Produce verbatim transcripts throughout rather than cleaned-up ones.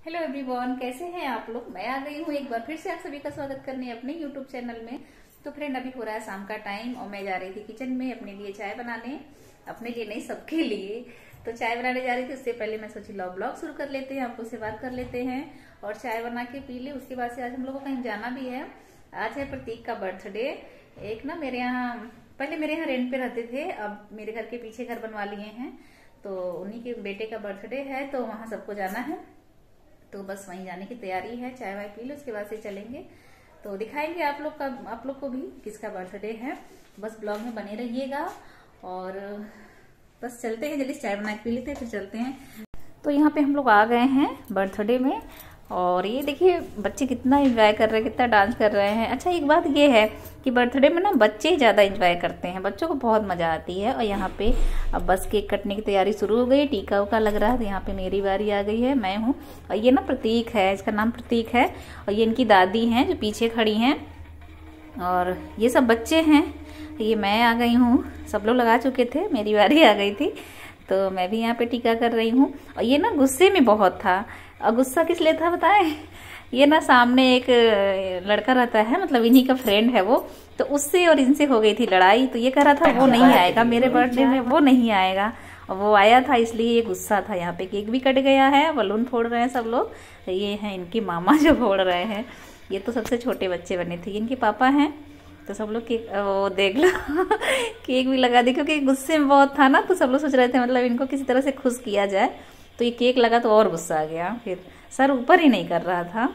Hello everyone, कैसे हैं आप लोग। मैं आ गई हूँ एक बार फिर से आप सभी का स्वागत करने अपने यूट्यूब चैनल में। तो फ्रेंड, अभी हो रहा है शाम का टाइम और मैं जा रही थी किचन में अपने लिए चाय बनाने। अपने लिए नहीं, सबके लिए। तो चाय बनाने जा रही थी। उससे पहले मैं सोची लो ब्लॉग शुरू कर लेते हैं, आप लोग से बात कर लेते हैं और चाय बना के पी ले। उसके बाद से आज हम लोग को कहीं जाना भी है। आज है प्रतीक का बर्थडे। एक ना मेरे यहाँ, पहले मेरे यहाँ रेंट पे रहते थे, अब मेरे घर के पीछे घर बनवा लिए हैं। तो उन्हीं के बेटे का बर्थडे है, तो वहां सबको जाना है। तो बस वहीं जाने की तैयारी है। चाय वाय पी लो, उसके बाद से चलेंगे। तो दिखाएंगे आप लोग का आप लोग को भी किसका बर्थडे है। बस ब्लॉग में बने रहिएगा और बस चलते हैं। जल्दी चाय बना के पी लेते हैं, फिर चलते हैं। तो यहाँ पे हम लोग आ गए हैं बर्थडे में और ये देखिए बच्चे कितना एंजॉय कर रहे हैं, कितना डांस कर रहे हैं। अच्छा, एक बात ये है कि बर्थडे में ना बच्चे ज्यादा एंजॉय करते हैं, बच्चों को बहुत मजा आती है। और यहाँ पे अब बस केक कटने की तैयारी शुरू हो गई, टीका उका लग रहा है। तो यहाँ पे मेरी बारी आ गई है, मैं हूँ। और ये ना प्रतीक है, इसका नाम प्रतीक है। और ये इनकी दादी हैं जो पीछे खड़ी हैं और ये सब बच्चे हैं। ये मैं आ गई हूँ, सब लोग लगा चुके थे, मेरी बारी आ गई थी। तो मैं भी यहाँ पे टीका कर रही हूँ। और ये ना गुस्से में बहुत था। और गुस्सा किस लिए था बताएं? ये ना सामने एक लड़का रहता है, मतलब इन्हीं का फ्रेंड है वो, तो उससे और इनसे हो गई थी लड़ाई। तो ये कह रहा था वो नहीं आएगा मेरे बर्थडे में, वो नहीं आएगा। और वो आया था, इसलिए ये गुस्सा था। यहाँ पे केक भी कट गया है, बलून फोड़ रहे हैं सब लोग। ये हैं इनके मामा जो फोड़ रहे हैं। ये तो सबसे छोटे बच्चे बने थे, इनके पापा हैं। तो सब लोग केक, वो देख लो केक भी लगा दी, क्योंकि गुस्से में बहुत था ना। तो सब लोग सोच रहे थे मतलब इनको किसी तरह से खुश किया जाए। तो ये केक लगा तो और गुस्सा आ गया, फिर सर ऊपर ही नहीं कर रहा था।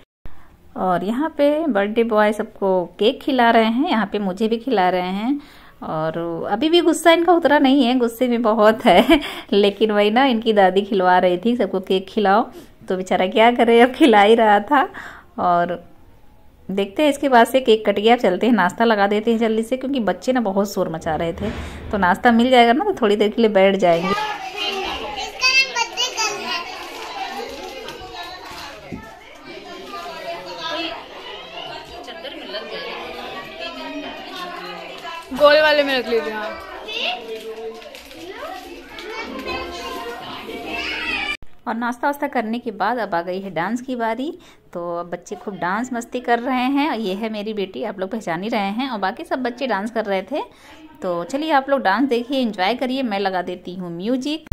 और यहाँ पे बर्थडे बॉय सबको केक खिला रहे हैं, यहाँ पे मुझे भी खिला रहे हैं। और अभी भी गुस्सा इनका उतरा नहीं है, गुस्से में बहुत है लेकिन वही ना, इनकी दादी खिलवा रही थी सबको केक खिलाओ, तो बेचारा क्या करे, अब खिला ही रहा था। और देखते हैं, इसके बाद से केक कट गया। चलते हैं, नाश्ता लगा देते हैं जल्दी से, क्योंकि बच्चे ना बहुत शोर मचा रहे थे। तो नाश्ता मिल जाएगा ना तो थोड़ी देर के लिए बैठ जाएंगे। गोल वाले में रख लीजिए। हाँ, और नाश्ता वास्ता करने के बाद अब आ गई है डांस की बारी। तो अब बच्चे खूब डांस मस्ती कर रहे हैं। और ये है मेरी बेटी, आप लोग पहचान ही रहे हैं। और बाकी सब बच्चे डांस कर रहे थे। तो चलिए आप लोग डांस देखिए, एंजॉय करिए। मैं लगा देती हूँ म्यूजिक।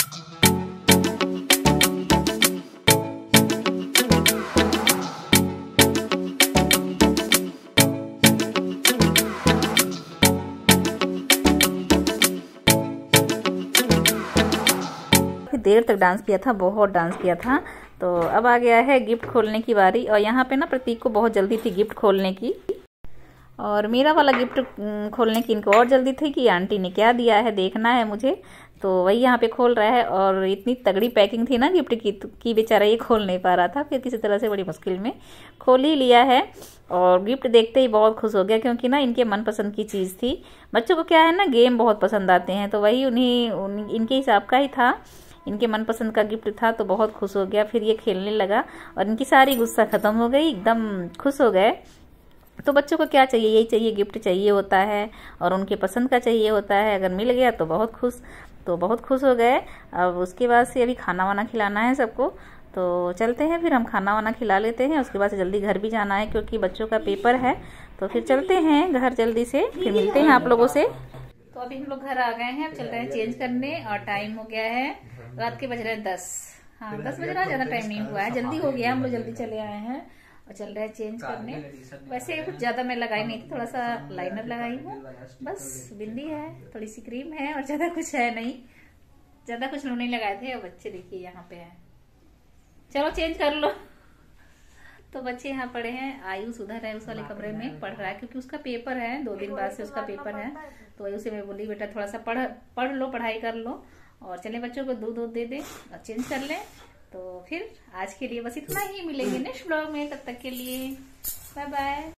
देर तक डांस किया था, बहुत डांस किया था। तो अब आ गया है गिफ्ट खोलने की बारी। और यहाँ पे ना प्रतीक को बहुत जल्दी थी गिफ्ट खोलने की, और मेरा वाला गिफ्ट खोलने की इनको और जल्दी थी कि आंटी ने क्या दिया है देखना है मुझे। तो वही यहाँ पे खोल रहा है। और इतनी तगड़ी पैकिंग थी ना गिफ्ट की कि बेचारा ये खोल नहीं पा रहा था। फिर किसी तरह से बड़ी मुश्किल में खोल ही लिया है। और गिफ्ट देखते ही बहुत खुश हो गया, क्योंकि ना इनके मनपसंद की चीज़ थी। बच्चों को क्या है ना, गेम बहुत पसंद आते हैं। तो वही उन्हीं उन, इनके हिसाब का ही था, इनके मनपसंद का गिफ्ट था। तो बहुत खुश हो गया, फिर ये खेलने लगा और इनकी सारी गुस्सा खत्म हो गई, एकदम खुश हो गए। तो बच्चों को क्या चाहिए, यही चाहिए, गिफ्ट चाहिए होता है और उनके पसंद का चाहिए होता है। अगर मिल गया तो बहुत खुश, तो बहुत खुश हो गए। अब उसके बाद से अभी खाना वाना खिलाना है सबको। तो चलते हैं, फिर हम खाना वाना खिला लेते हैं। उसके बाद से जल्दी घर भी जाना है, क्योंकि बच्चों का पेपर है। तो फिर चलते हैं घर जल्दी से, फिर मिलते हैं आप लोगों से। तो अभी हम लोग घर आ गए हैं, अब चल रहे हैं चेंज करने। और टाइम हो गया है, रात के बज रहे हैं दस। हाँ, दस बज रहा है, ज्यादा टाइम नहीं हुआ है, जल्दी हो गया, हम लोग जल्दी चले आए हैं और चल रहे हैं चेंज करने। वैसे कुछ ज्यादा मैं लगाई नहीं थी, थोड़ा सा लाइनर लगाई हूँ, बस बिंदी है, थोड़ी सी क्रीम है और ज्यादा कुछ है नहीं। ज्यादा कुछ लोग नहीं लगाए थे। और बच्चे देखिए यहाँ पे है, चलो चेंज कर लो। तो बच्चे यहाँ पढ़े हैं, आयुष उधर है उस वाले कमरे में पढ़ रहा है, क्योंकि उसका पेपर है, दो दिन बाद से उसका पेपर है। तो वही उसे मैं बोली बेटा थोड़ा सा पढ़ पढ़ लो, पढ़ाई कर लो। और चले बच्चों को दूध दूध दे दे और चेंज कर ले। तो फिर आज के लिए बस इतना ही, मिलेंगे नेक्स्ट ब्लॉग में, तब तक के लिए बाय बाय।